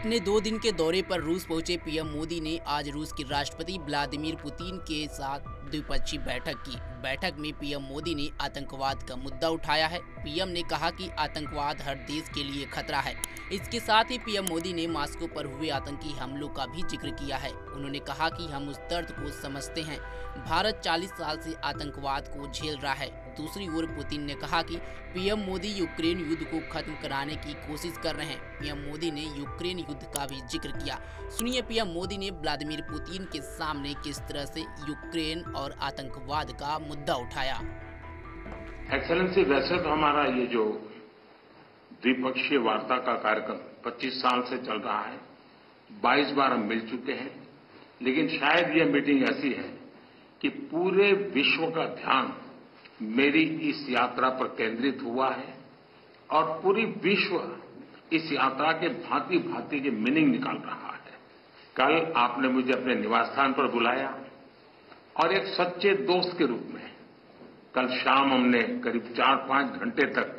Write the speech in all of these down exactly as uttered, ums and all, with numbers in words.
अपने दो दिन के दौरे पर रूस पहुंचे पीएम मोदी ने आज रूस के राष्ट्रपति व्लादिमीर पुतिन के साथ द्विपक्षीय बैठक की। बैठक में पीएम मोदी ने आतंकवाद का मुद्दा उठाया है। पीएम ने कहा कि आतंकवाद हर देश के लिए खतरा है। इसके साथ ही पीएम मोदी ने मॉस्को पर हुए आतंकी हमलों का भी जिक्र किया है। उन्होंने कहा कि हम उस दर्द को समझते हैं। भारत चालीस साल से आतंकवाद को झेल रहा है। दूसरी ओर पुतिन ने कहा कि पीएम मोदी यूक्रेन युद्ध को खत्म कराने की कोशिश कर रहे हैं। पीएम मोदी ने यूक्रेन युद्ध का भी जिक्र किया। सुनिए पीएम मोदी ने व्लादिमीर पुतिन के सामने किस तरह से यूक्रेन और आतंकवाद का मुद्दा उठाया। एक्सेलेंसी, वैसे तो हमारा ये जो द्विपक्षीय वार्ता का कार्यक्रम पच्चीस साल से चल रहा है, बाईस बार हम मिल चुके हैं, लेकिन शायद ये मीटिंग ऐसी है कि पूरे विश्व का ध्यान मेरी इस यात्रा पर केंद्रित हुआ है और पूरी विश्व इस यात्रा के भांति भांति के मीनिंग निकाल रहा है। कल आपने मुझे अपने निवास स्थान पर बुलाया और एक सच्चे दोस्त के रूप में कल शाम हमने करीब चार पांच घंटे तक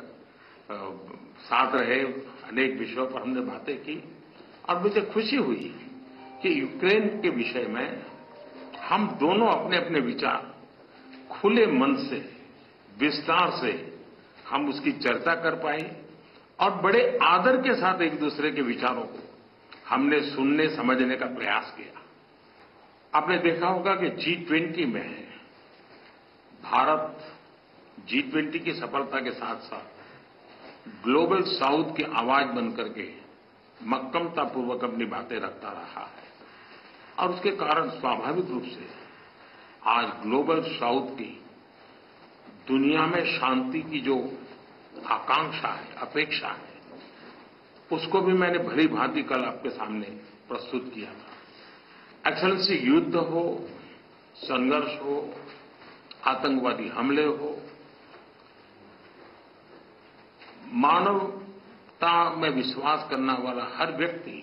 साथ रहे, अनेक विषयों पर हमने बातें की और मुझे खुशी हुई कि यूक्रेन के विषय में हम दोनों अपने अपने विचार खुले मन से, विस्तार से हम उसकी चर्चा कर पाए और बड़े आदर के साथ एक दूसरे के विचारों को हमने सुनने समझने का प्रयास किया। आपने देखा होगा कि जी ट्वेंटी में भारत जी ट्वेंटी की सफलता के साथ साथ ग्लोबल साउथ की आवाज बनकर के मक्कमतापूर्वक अपनी बातें रखता रहा है और उसके कारण स्वाभाविक रूप से आज ग्लोबल साउथ की दुनिया में शांति की जो आकांक्षा है, अपेक्षा है, उसको भी मैंने भली भांति कल आपके सामने प्रस्तुत किया था। एक्सेलेंसी, युद्ध हो, संघर्ष हो, आतंकवादी हमले हो, मानवता में विश्वास करने वाला हर व्यक्ति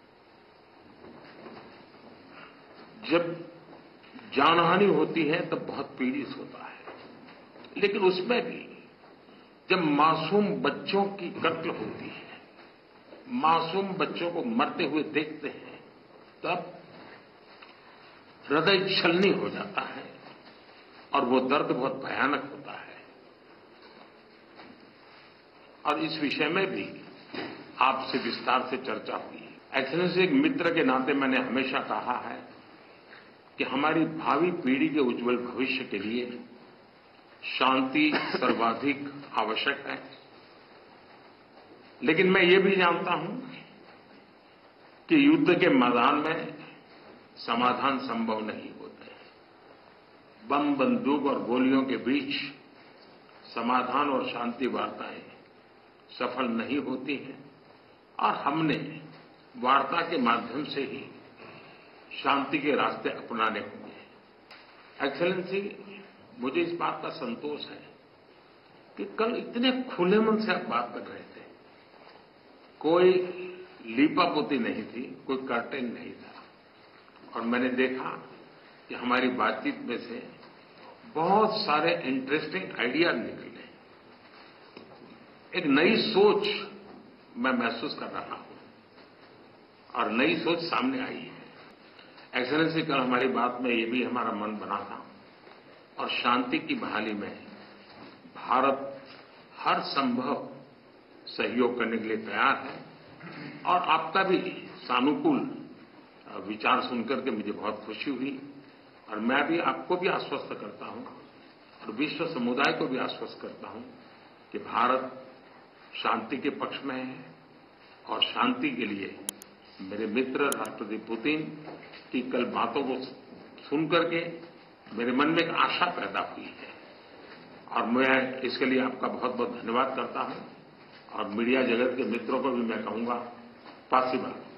जब जानहानि होती है तब बहुत पीड़ित होता है, लेकिन उसमें भी जब मासूम बच्चों की कत्ल होती है, मासूम बच्चों को मरते हुए देखते हैं, तब हृदय छलनी हो जाता है और वो दर्द बहुत भयानक होता है। और इस विषय में भी आपसे विस्तार से चर्चा हुई है। एक्सेलेंसी, एक मित्र के नाते मैंने हमेशा कहा है कि हमारी भावी पीढ़ी के उज्जवल भविष्य के लिए शांति सर्वाधिक आवश्यक है, लेकिन मैं ये भी जानता हूं कि युद्ध के मैदान में समाधान संभव नहीं होते। बम, बंदूक और गोलियों के बीच समाधान और शांति वार्ताएं सफल नहीं होती हैं और हमने वार्ता के माध्यम से ही शांति के रास्ते अपनाने होंगे। एक्सेलेंसी, मुझे इस बात का संतोष है कि कल इतने खुले मन से आप बात कर रहे थे। कोई लीपापोती नहीं थी, कोई कर्टेन नहीं था और मैंने देखा कि हमारी बातचीत में से बहुत सारे इंटरेस्टिंग आइडियाज निकले। एक नई सोच मैं महसूस कर रहा हूं और नई सोच सामने आई है। एक्सेलेंसी, कल हमारी बात में ये भी हमारा मन बना था और शांति की बहाली में भारत हर संभव सहयोग करने के लिए तैयार है और आपका भी सानुकूल विचार सुनकर के मुझे बहुत खुशी हुई और मैं भी आपको भी आश्वस्त करता हूं और विश्व समुदाय को भी आश्वस्त करता हूं कि भारत शांति के पक्ष में है और शांति के लिए मेरे मित्र राष्ट्रपति पुतिन की कल बातों को सुनकर के मेरे मन में एक आशा पैदा हुई है और मैं इसके लिए आपका बहुत बहुत धन्यवाद करता हूं और मीडिया जगत के मित्रों को भी मैं कहूंगा, पासीबात।